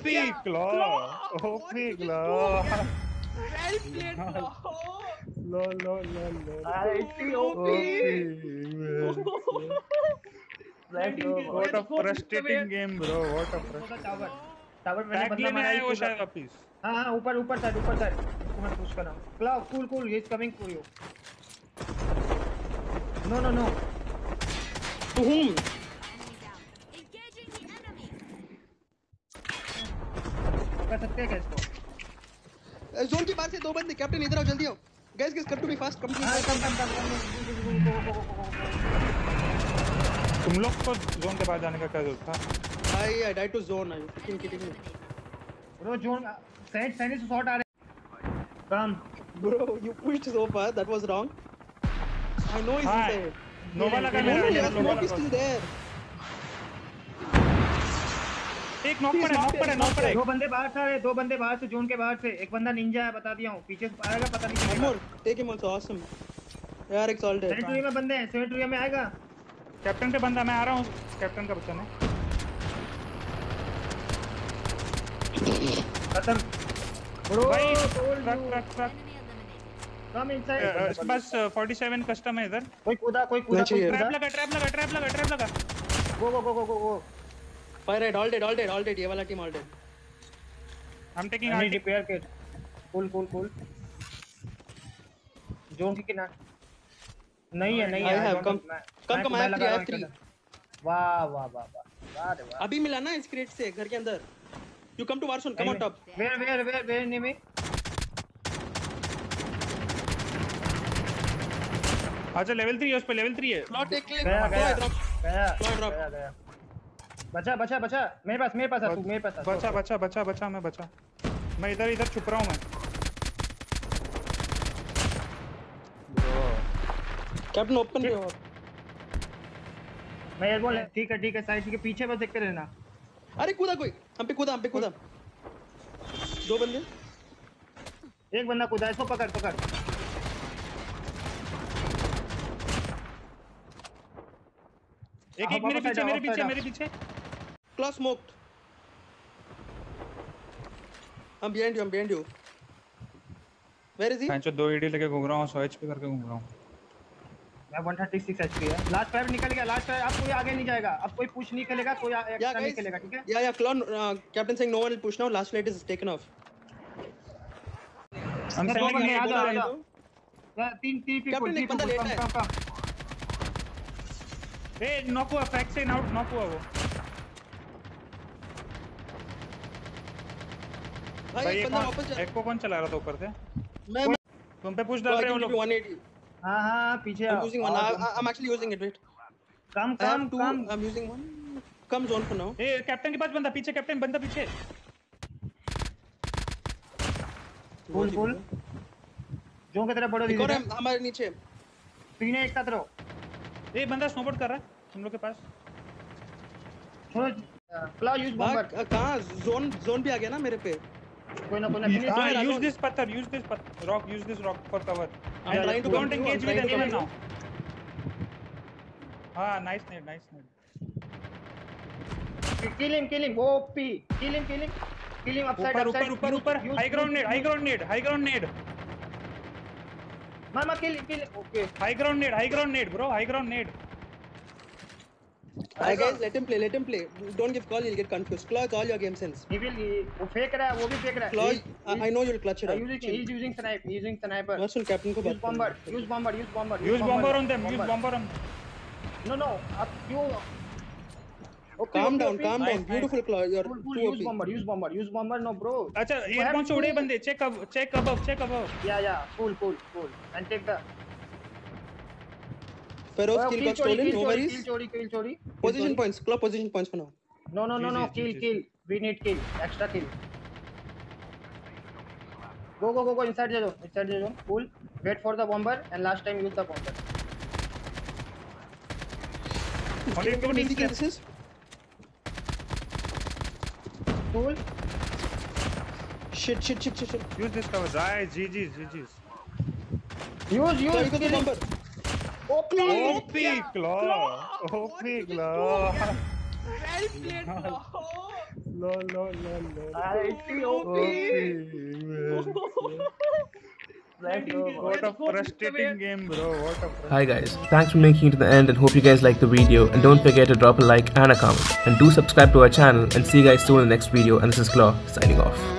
OP claw. Well played, Lol. OP. What a frustrating game, bro. What a frustrating. Tower मैंने tag बंदा लेने मारा आए ही वो पूरा। शायद वापिस। हाँ ऊपर साइड इसको मैं पुश कर रहा हूँ। क्लाउ कूल ही is coming for you. No To whom? कर सकते हैं क्या इसको? जोन के बाहर से दो बंदे। कैप्टन इधर आओ, जल्दी आओ। Guys, come to me fast. Come to me fast. कम तुम लोग को जोन के बाहर जाने का क्या जरूरत था? I died to zone. Are you freaking kidding me? Bro zone side से शॉट आ रहे। Come Bro, you pushed so far. That was wrong. I know he's inside. नोवा लगा No, मेरा। your smoke is still there. एक knock पड़ा। दो बंदे बाहर से जोन के बाहर से। एक बंदा निंजा है, बता दिया हूँ। पीछे से आएगा पता नहीं One चलेगा। more. Take him also. Awesome. यार एक सॉल्ट है। सेंचुरी में बंदे हैं, सेंचुरी में आएगा। कैप्टन पे बंदा, मैं आ रहा हूँ। कैप्टन का बच्चा ने खत्म ब्रो। भाई ट्रक कम इनसाइड। इसके पास 47 कस्टम है इधर। कोई कूदा ट्रैप लगा। गो। Fire right. All dead. ये वाला team all dead. I'm taking नहीं RT. Repair kit. Cool zone की किनारे नहीं है। I have come. I have 3. वाह। अभी मिला ना इस क्रेट से घर के अंदर। You come to Warzone. Come on top. Where enemy? अच्छा लेवल 3 है, उस पे लेवल 3 है। Slot एक ले। गया। Drop. बचा मेरे पास है तू मेरे पास। बचा मैं मैं इधर छुप रहा हूँ मैं। कैप्टन ओपन पे हो। मैं ये बोल ठीक है साइड के पीछे बस देखते रहना। अरे कूदा कोई। हम पे कूदा। दो बंदे। एक बंदा कूदा, इसको पकड़। एक मेरे पीछे। Claw smoked. I'm behind you. Where is he? मैं 2 एडी लेके घूम रहा हूँ, 100 HP करके घूम रहा हूँ। मैं 136 HP है। लास्ट फाइव निकल गया। अब कोई आगे नहीं जाएगा। अब कोई पुश नहीं खेलेगा, कोई एक्स्ट्रा नहीं खेलेगा, ठीक है? Yeah. Claw. Captain saying no one will push now. Last flight is taken off. हम दो बंदे आ जाओ। तो। तीन people। कैप्टन एक बंदा लेटा है। कम। ए नॉक हुआ, फैक्ट से नॉक हुआ वो। भाई एक बंदा वापस जा। एक को कौन चला रहा था ऊपर से? मैं तुम पे पुश डाल रहे हो लोग। 180. हाँ पीछे I'm using one. I'm actually using it. Wait. Come. I'm using one. Come zone for now. ए कैप्टन के पास बंदा पीछे। कूल जो की तरफ बढ़ो। एक और हमारे नीचे। तीन एक साथ रहो। ए बंदा स्नोबोर्ड कर रहा है तुम लोग के पास। फ्ला यूज बम्बर। कहां जोन भी आ गया ना मेरे पे। कोई ना यूज दिस पत्थर rock for cover. I'm trying to don't engage with anyone now. हाँ nice net. Kill him OP. Kill him upside ऊपर हाई ग्राउंड नेड। मामा किल ओके। हाई ग्राउंड नेड bro. Hi guys, let him play. Don't give call, you'll get confused. Claw, call your game sense. वो फेंक रहा है, वो भी फेंक रहा है। Claw, I know you'll clutch it out. He's using sniper. Russell, captain को use bomber. Use bomber on them. No. Up you. Okay, calm down. Beautiful Claw. You're cool. too Use bomber. No bro. अच्छा एयरफोन से उड़े बंदे। check above. Yeah. Cool. And take the. Feroz kill got stolen. No worries. Kill chori. Position points. Claw position points for now. No. Kill. We need kill. Extra kill. Go. Inside the zone. Cool. Wait for the bomber and last time use the bomber. Only 2 easy kill this is. Cool. Shit. Use this cover. GG's. Use. Claw, you got the bomber. OP claw. Well played, bro. What a frustrating game, bro. What a Hi guys, thanks for making it to the end and hope you guys liked the video, and don't forget to drop a like and a comment, and do subscribe to our channel, and see you guys soon in the next video. And this is Claw signing off.